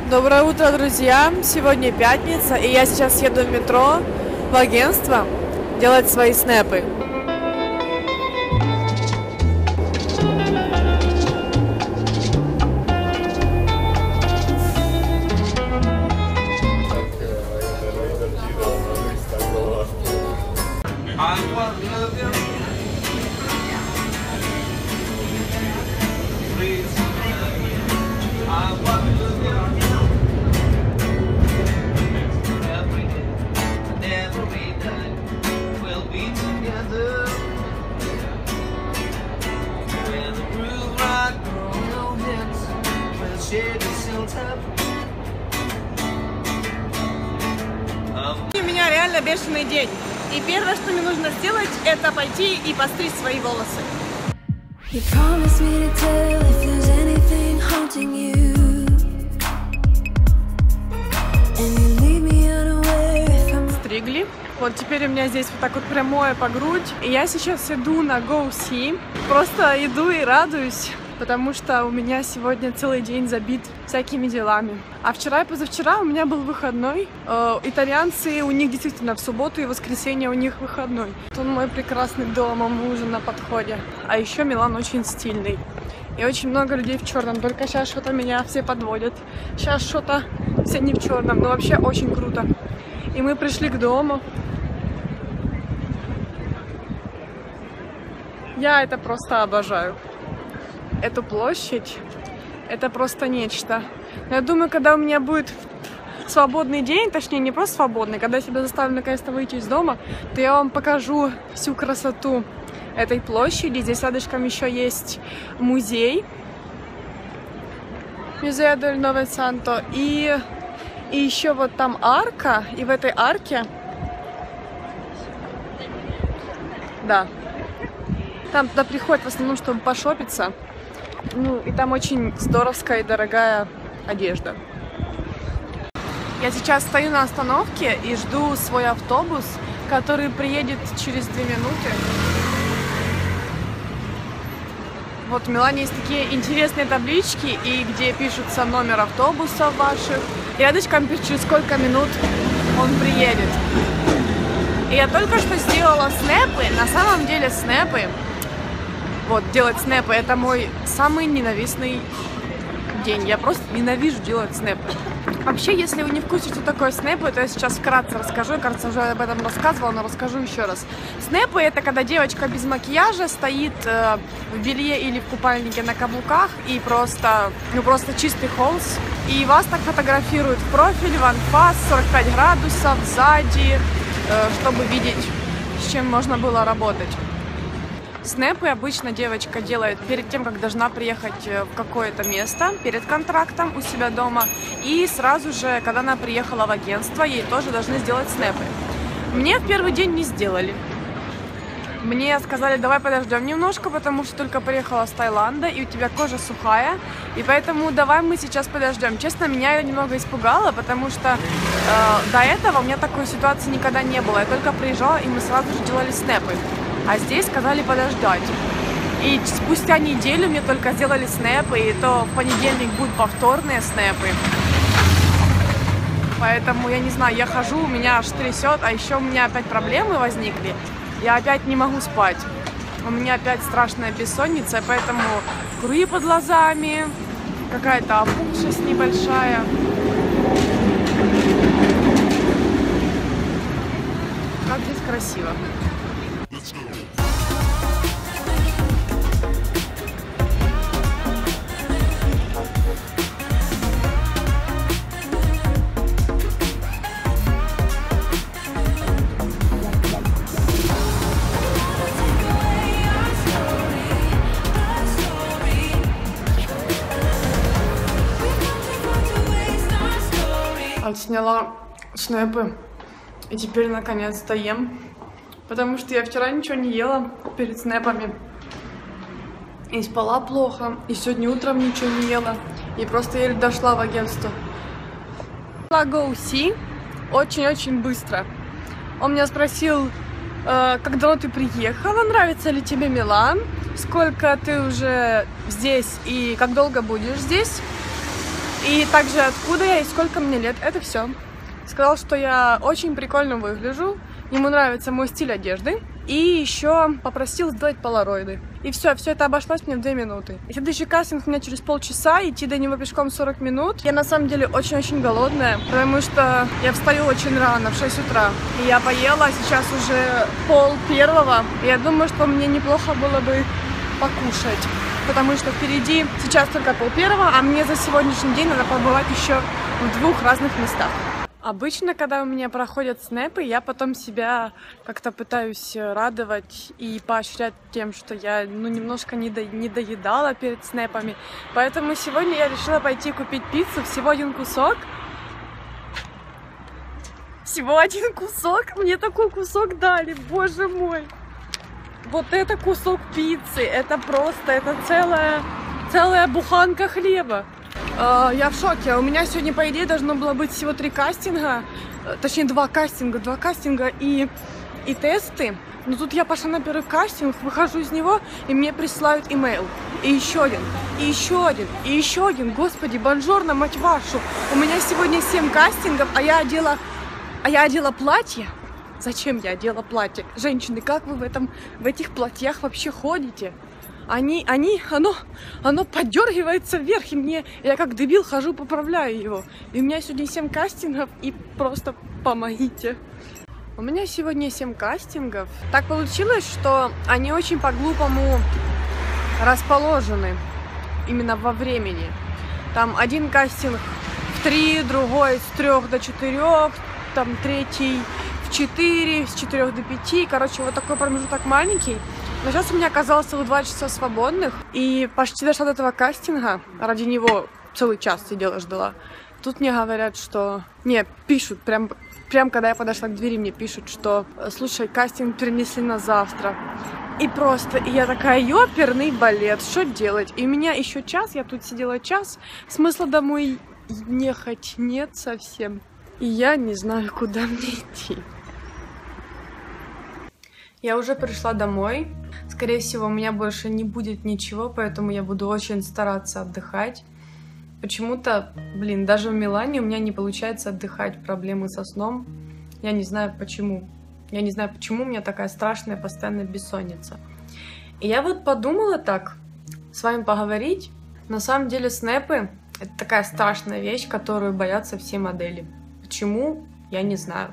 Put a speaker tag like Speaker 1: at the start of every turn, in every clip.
Speaker 1: Доброе утро, друзья! Сегодня пятница, и я сейчас еду в метро в агентство делать свои снэпы. У меня реально бешеный день. И первое, что мне нужно сделать, это пойти и постричь свои волосы. Стригли. Вот теперь у меня здесь вот так вот прямое по грудь. И я сейчас иду на GoSee. Просто иду и радуюсь, потому что у меня сегодня целый день забит всякими делами. А вчера и позавчера у меня был выходной. Итальянцы, у них действительно в субботу и воскресенье у них выходной. Тут мой прекрасный дом, а мы уже на подходе. А еще Милан очень стильный. И очень много людей в черном. Только сейчас что-то меня все подводят. Сейчас что-то все не в черном. Но вообще очень круто. И мы пришли к дому. Я это просто обожаю. Эту площадь, это просто нечто. Но я думаю, когда у меня будет свободный день, точнее не просто свободный, когда я себя заставлю наконец-то выйти из дома, то я вам покажу всю красоту этой площади. Здесь рядышком еще есть музей, Museo del Novecento, и еще вот там арка, и в этой арке, да, там туда приходят в основном, чтобы пошопиться. Ну, и там очень здоровская и дорогая одежда. Я сейчас стою на остановке и жду свой автобус, который приедет через 2 минуты. Вот в Милане есть такие интересные таблички, и где пишется номер автобуса ваших. И рядышком пишет, через сколько минут он приедет. И я только что сделала снэпы. На самом деле снэпы, вот, делать снэпы, это мой самый ненавистный день. Я просто ненавижу делать снэпы. Вообще, если вы не в курсе, что такое снэпы, то я сейчас вкратце расскажу. Я, кажется, уже об этом рассказывала, но расскажу еще раз. Снэпы — это когда девочка без макияжа стоит в белье или в купальнике на каблуках и просто чистый холст. И вас так фотографируют в профиль, в анфас, 45 градусов, сзади, чтобы видеть, с чем можно было работать. Снэпы обычно девочка делает перед тем, как должна приехать в какое-то место, перед контрактом у себя дома. И сразу же, когда она приехала в агентство, ей тоже должны сделать снэпы. Мне в первый день не сделали. Мне сказали, давай подождем немножко, потому что только приехала с Таиланда, и у тебя кожа сухая. И поэтому давай мы сейчас подождем. Честно, меня это немного испугало, потому что до этого у меня такой ситуации никогда не было. Я только приезжала, и мы сразу же делали снэпы. А здесь сказали подождать. И спустя неделю мне только сделали снэпы, и то в понедельник будут повторные снэпы. Поэтому, я не знаю, я хожу, у меня аж трясет, а еще у меня опять проблемы возникли. Я опять не могу спать. У меня опять страшная бессонница, поэтому круги под глазами, какая-то опухшесть небольшая. Как здесь красиво. Отсняла снэпы и теперь наконец-то ем, потому что я вчера ничего не ела перед снэпами и спала плохо, и сегодня утром ничего не ела, и просто еле дошла в агентство. GoSee очень-очень быстро. Он меня спросил, как давно ты приехала, нравится ли тебе Милан, сколько ты уже здесь и как долго будешь здесь. И также откуда я и сколько мне лет, это все. Сказал, что я очень прикольно выгляжу, ему нравится мой стиль одежды. И еще попросил сделать полароиды. И все это обошлось мне в 2 минуты. И следующий кастинг у меня через полчаса, идти до него пешком 40 минут. Я на самом деле очень-очень голодная, потому что я встаю очень рано, в 6 утра. И я поела, сейчас уже 12:30. И я думаю, что мне неплохо было бы покушать. Потому что впереди сейчас только 12:30, а мне за сегодняшний день надо побывать еще в 2 разных местах. Обычно, когда у меня проходят снэпы, я потом себя как-то пытаюсь радовать и поощрять тем, что я, немножко не доедала перед снэпами. Поэтому сегодня я решила пойти купить пиццу, всего 1 кусок. Всего 1 кусок? Мне такой кусок дали, боже мой! Вот это кусок пиццы, это просто, это целая буханка хлеба. Я в шоке. У меня сегодня, по идее, должно было быть всего 3 кастинга. Точнее, 2 кастинга и тесты. Но тут я пошла на первый кастинг, выхожу из него, и мне присылают имейл. И еще один, и еще один, и еще один. Господи, бонжорно, мать вашу. У меня сегодня 7 кастингов, а я одела платье. Зачем я одела платье? Женщины, как вы в этих платьях вообще ходите? Оно поддергивается вверх, и я как дебил хожу, поправляю его. И у меня сегодня 7 кастингов, и просто помогите. У меня сегодня 7 кастингов. Так получилось, что они очень по-глупому расположены именно во времени. Там один кастинг в 3, другой с 3 до 4, там третий в 4, с 4 до 5. Короче, вот такой промежуток маленький. Но сейчас у меня оказалось целых 2 часа свободных, и почти дошла до этого кастинга. Ради него целый час сидела, ждала. Тут мне говорят, что... Не, пишут, прям когда я подошла к двери, мне пишут, что слушай, кастинг перенесли на завтра. И я такая, ёперный балет, что делать? И у меня еще час, я тут сидела час, смысла домой ехать нет совсем. И я не знаю, куда мне идти. Я уже пришла домой. Скорее всего, у меня больше не будет ничего, поэтому я буду очень стараться отдыхать. Почему-то, даже в Милане у меня не получается отдыхать, проблемы со сном. Я не знаю почему. Я не знаю, почему у меня такая страшная постоянная бессонница. И я вот подумала так, с вами поговорить. На самом деле снэпы — это такая страшная вещь, которую боятся все модели. Почему? Я не знаю.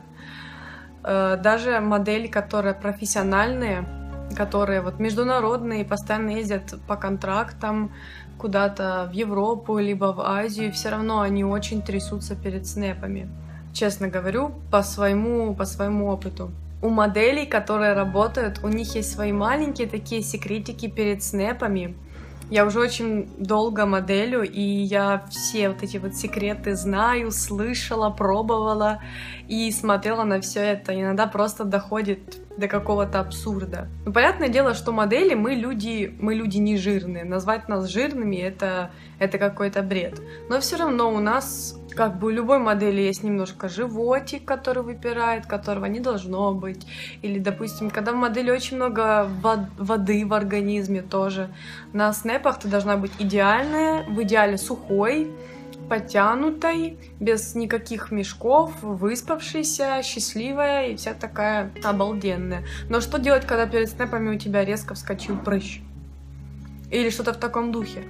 Speaker 1: Даже модели, которые профессиональные, которые вот международные, постоянно ездят по контрактам куда-то в Европу, либо в Азию, все равно они очень трясутся перед снэпами. Честно говорю, по своему опыту. У моделей, которые работают, у них есть свои маленькие такие секретики перед снэпами. Я уже очень долго моделю, и я все вот эти вот секреты знаю, слышала, пробовала и смотрела на все это. Иногда просто доходит до какого-то абсурда. Ну, понятное дело, что модели, мы люди не жирные. Назвать нас жирными это какой-то бред. Но все равно у нас, как бы у любой модели, есть немножко животик, который выпирает, которого не должно быть. Или, допустим, когда в модели очень много воды в организме тоже. На снэпах ты должна быть идеальная, в идеале сухой, подтянутой, без никаких мешков, выспавшейся, счастливая и вся такая обалденная. Но что делать, когда перед снэпами у тебя резко вскочил прыщ? Или что-то в таком духе?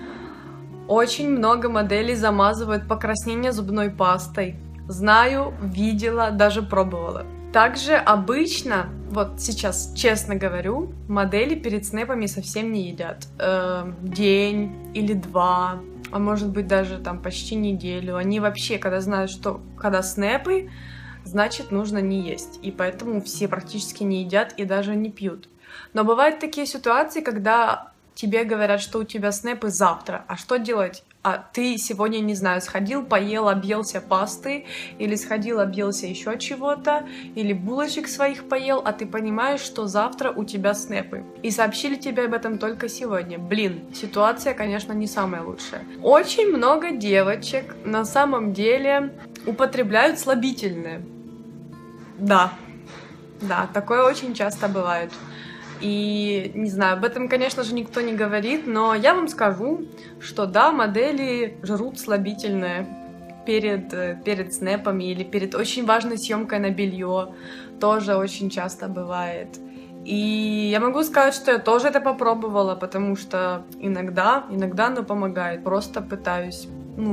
Speaker 1: Очень много моделей замазывают покраснение зубной пастой. Знаю, видела, даже пробовала. Также обычно, вот сейчас честно говорю, модели перед снэпами совсем не едят. День или 2, а может быть даже там почти неделю. Они вообще, когда знают, что когда снэпы, значит нужно не есть. И поэтому все практически не едят и даже не пьют. Но бывают такие ситуации, когда тебе говорят, что у тебя снэпы завтра, а что делать? А ты сегодня, не знаю, сходил, поел, объелся пасты, или сходил, объелся еще чего-то, или булочек своих поел, а ты понимаешь, что завтра у тебя снэпы. И сообщили тебе об этом только сегодня. Ситуация, конечно, не самая лучшая. Очень много девочек на самом деле употребляют слабительные. Да, такое очень часто бывает. И не знаю, об этом, конечно же, никто не говорит, но я вам скажу, что да, модели жрут слабительное перед снэпами или перед очень важной съемкой на белье. Тоже очень часто бывает. И я могу сказать, что я тоже это попробовала, потому что иногда оно помогает. Просто пытаюсь,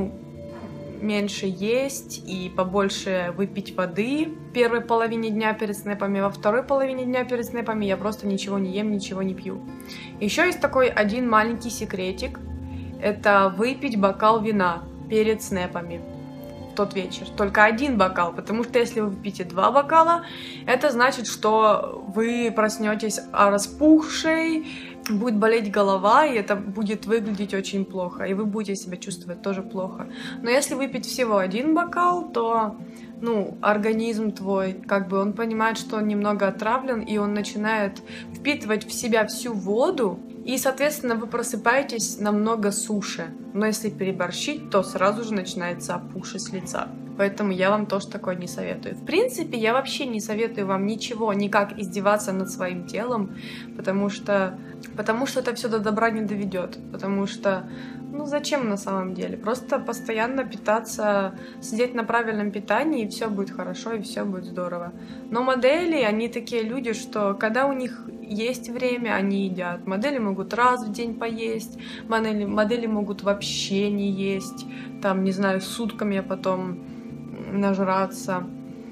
Speaker 1: меньше есть и побольше выпить воды в первой половине дня перед снэпами. Во второй половине дня перед снэпами я просто ничего не ем, ничего не пью. Еще есть такой один маленький секретик. Это выпить бокал вина перед снэпами в тот вечер. Только один бокал, потому что если вы выпьете 2 бокала, это значит, что вы проснетесь распухшей, будет болеть голова, и это будет выглядеть очень плохо, и вы будете себя чувствовать тоже плохо. Но если выпить всего 1 бокал, то, организм твой, он понимает, что он немного отравлен, и он начинает впитывать в себя всю воду, и, соответственно, вы просыпаетесь намного суше. Но если переборщить, то сразу же начинается опухшесть лица. Поэтому я вам тоже такое не советую. В принципе, я вообще не советую вам ничего, никак издеваться над своим телом, потому что это все до добра не доведет. Потому что, зачем на самом деле? Просто постоянно питаться, сидеть на правильном питании, и все будет хорошо, и все будет здорово. Но модели, они такие люди, что когда у них есть время, они едят. Модели могут раз в день поесть, модели могут вообще не есть, сутками, а потом нажраться.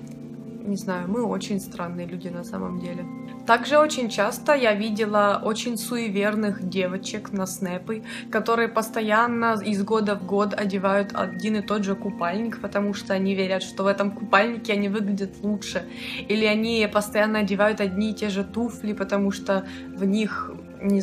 Speaker 1: Не знаю, мы очень странные люди на самом деле. Также очень часто я видела очень суеверных девочек на снэпы, которые постоянно из года в год одевают один и тот же купальник, потому что они верят, что в этом купальнике они выглядят лучше. Или они постоянно одевают одни и те же туфли, потому что в них,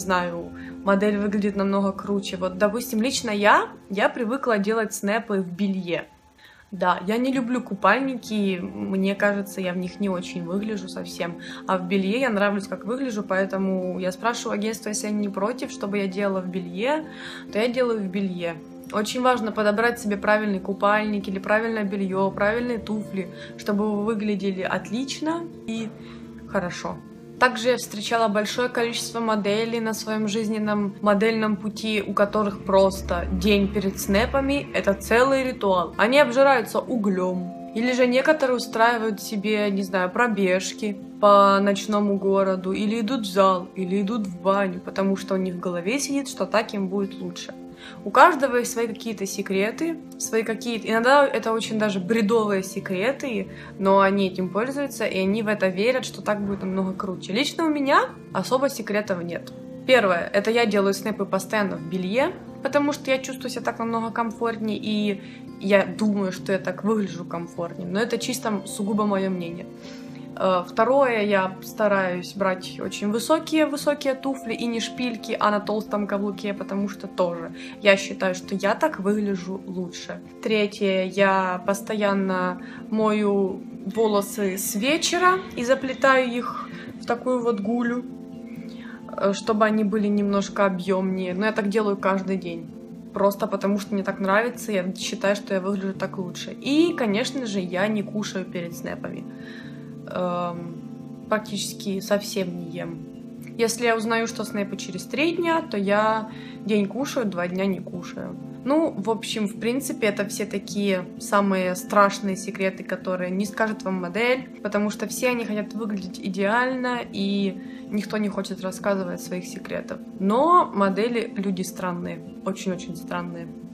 Speaker 1: модель выглядит намного круче. Вот, допустим, лично я привыкла делать снэпы в белье. Да, я не люблю купальники, мне кажется, я в них не очень выгляжу совсем, а в белье я нравлюсь, как выгляжу, поэтому я спрашиваю агентство, если они не против, чтобы я делала в белье, то я делаю в белье. Очень важно подобрать себе правильный купальник или правильное белье, правильные туфли, чтобы вы выглядели отлично и хорошо. Также я встречала большое количество моделей на своем жизненном модельном пути, у которых просто день перед снэпами — это целый ритуал. Они обжираются углем. Или же некоторые устраивают себе, пробежки по ночному городу, или идут в зал, или идут в баню, потому что у них в голове сидит, что так им будет лучше. У каждого есть свои какие-то секреты, иногда это очень даже бредовые секреты, но они этим пользуются, и они в это верят, что так будет намного круче. Лично у меня особо секретов нет. Первое, это я делаю снэпы постоянно в белье, потому что я чувствую себя так намного комфортнее, и я думаю, что я так выгляжу комфортнее, но это чисто сугубо мое мнение. Второе, я стараюсь брать очень высокие туфли и не шпильки, а на толстом каблуке, потому что тоже я считаю, что я так выгляжу лучше. Третье, я постоянно мою волосы с вечера и заплетаю их в такую вот гулю, чтобы они были немножко объемнее. Но я так делаю каждый день. Просто потому что мне так нравится, я считаю, что я выгляжу так лучше. И, конечно же, я не кушаю перед снэпами. Практически совсем не ем. Если я узнаю, что снэпы через 3 дня, то я день кушаю, 2 дня не кушаю. В общем, в принципе, это все такие самые страшные секреты, которые не скажет вам модель, потому что все они хотят выглядеть идеально, и никто не хочет рассказывать своих секретов. Но модели люди странные, очень-очень странные.